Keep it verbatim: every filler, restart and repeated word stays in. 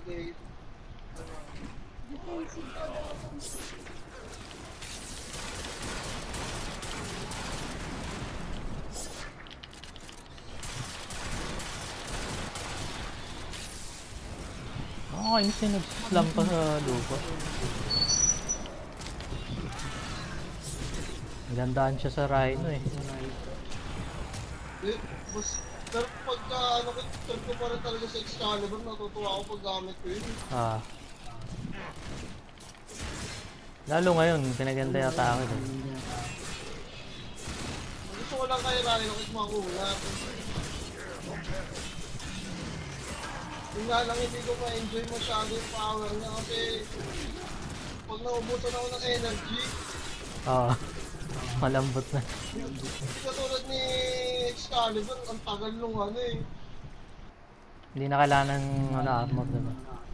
gate. Defensive pa daw ako. Ah, yung sinag-slam pa sa lupa. Gandaan siya sa Rhino eh. Eh, mas, pero pagka ano ko, turn ko pa rin talaga sa Excalibur, natutuwa ako pag gamit ko yun. Ah. Lalo ngayon, pinaganda yata ako eh. Gusto ko lang kay Rhino kasi makulat. Yung nga lang hindi ko ma-enjoy masyado yung power niya kasi pag naubusan ako ng energy, Ah. Malambot na. hindi katulad ni Excalibur, ang tagal nung ano eh. Hindi na kailangan ng ano, armor diba?